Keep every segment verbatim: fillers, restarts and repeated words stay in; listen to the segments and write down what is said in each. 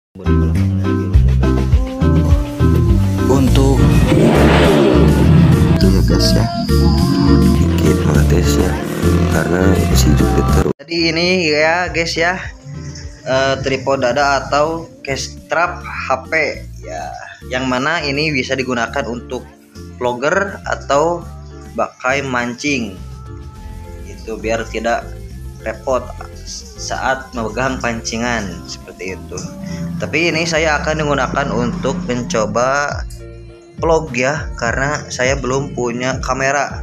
Untuk itu ya guys ya, dikit mengetes ya karena si jepit terus. Jadi ini ya guys ya, uh, tripod dada atau case strap H P ya, yang mana ini bisa digunakan untuk vlogger atau bakai mancing itu, biar tidak repot saat memegang pancingan seperti itu. Tapi ini saya akan menggunakan untuk mencoba vlog ya, karena saya belum punya kamera.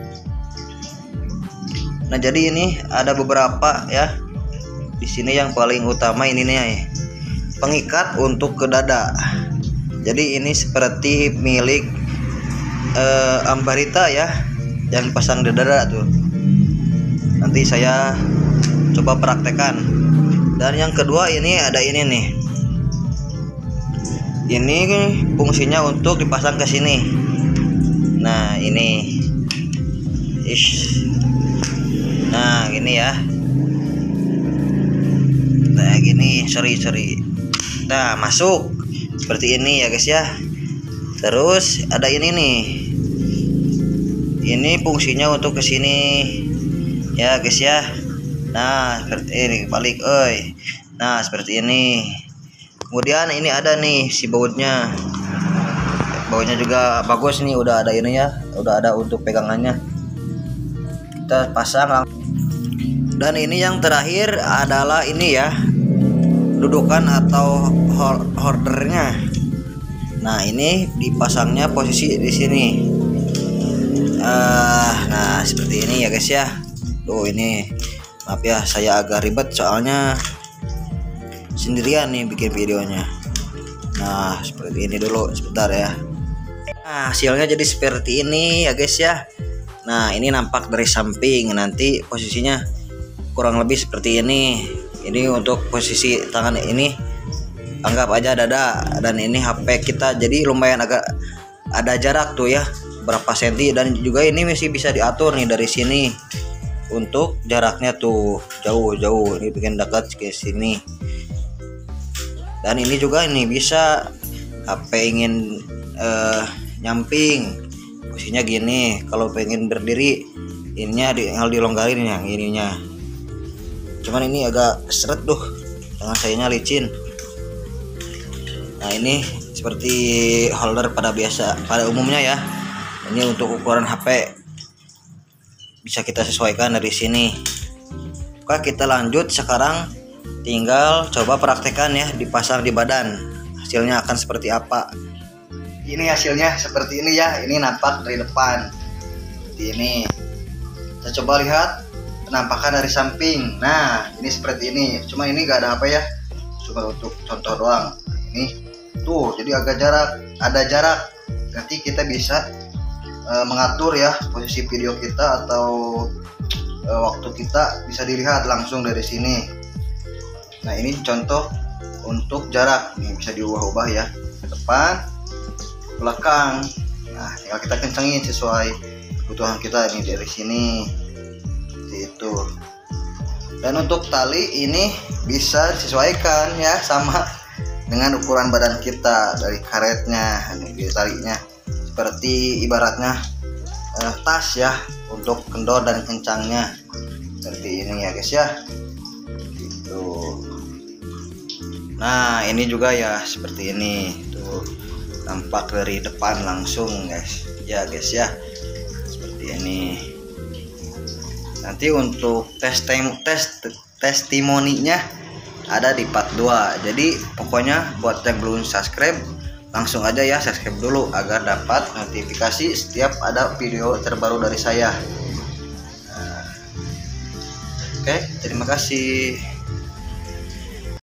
Nah jadi ini ada beberapa ya. Di sini yang paling utama ini nih, pengikat untuk ke dada. Jadi ini seperti milik eh, Ambarita ya, yang pasang di dada tuh. Nanti saya coba praktekkan. Dan yang kedua ini ada ini nih. Ini fungsinya untuk dipasang ke sini. Nah ini, ish. Nah gini ya. Nah gini, sorry sorry. Nah masuk seperti ini ya guys ya. Terus ada ini nih. Ini fungsinya untuk ke sini ya guys ya. Nah seperti ini, balik oi. Nah seperti ini. Kemudian ini ada nih si bautnya. Bautnya juga bagus nih, udah ada ininya, udah ada untuk pegangannya. Kita pasang. Dan ini yang terakhir adalah ini ya, dudukan atau holdernya. Nah ini dipasangnya posisi di sini. Uh, nah seperti ini ya guys ya. Tuh ini, maaf ya saya agak ribet soalnya sendirian nih bikin videonya. Nah seperti ini dulu, sebentar ya. Nah hasilnya jadi seperti ini ya guys ya. Nah ini nampak dari samping, nanti posisinya kurang lebih seperti ini. Ini untuk posisi tangan ini anggap aja dada, dan ini H P kita, jadi lumayan agak ada jarak tuh ya, berapa senti. Dan juga ini masih bisa diatur nih dari sini untuk jaraknya tuh jauh-jauh, ini bikin dekat ke sini. Dan ini juga ini bisa H P ingin uh, nyamping, posisinya gini. Kalau pengen berdiri ininya di, tinggal dilonggarin yang ininya. Cuman ini agak seret tuh, tangan sayanya licin. Nah ini seperti holder pada biasa, pada umumnya ya. Ini untuk ukuran H P bisa kita sesuaikan dari sini. Oke kita lanjut sekarang. Tinggal coba praktekkan ya, dipasang di badan. Hasilnya akan seperti apa. Ini hasilnya seperti ini ya. Ini nampak dari depan seperti ini. Kita coba lihat penampakan dari samping. Nah ini seperti ini. Cuma ini gak ada apa ya, cuma untuk contoh doang. Ini tuh jadi agak jarak, ada jarak. Nanti kita bisa uh, mengatur ya posisi video kita, atau uh, waktu kita bisa dilihat langsung dari sini. Nah ini contoh untuk jarak, ini bisa diubah-ubah ya, ke depan, belakang. Nah tinggal kita kencengin sesuai kebutuhan kita ini dari sini, seperti itu. Dan untuk tali ini bisa disesuaikan ya, sama dengan ukuran badan kita dari karetnya, ini talinya seperti ibaratnya eh, tas ya, untuk kendor dan kencangnya seperti ini ya guys ya. Nah ini juga ya seperti ini tuh, nampak dari depan langsung guys ya guys ya, seperti ini. Nanti untuk tes tes testimoninya ada di part dua. Jadi pokoknya buat yang belum subscribe langsung aja ya subscribe dulu agar dapat notifikasi setiap ada video terbaru dari saya. Nah, oke terima kasih.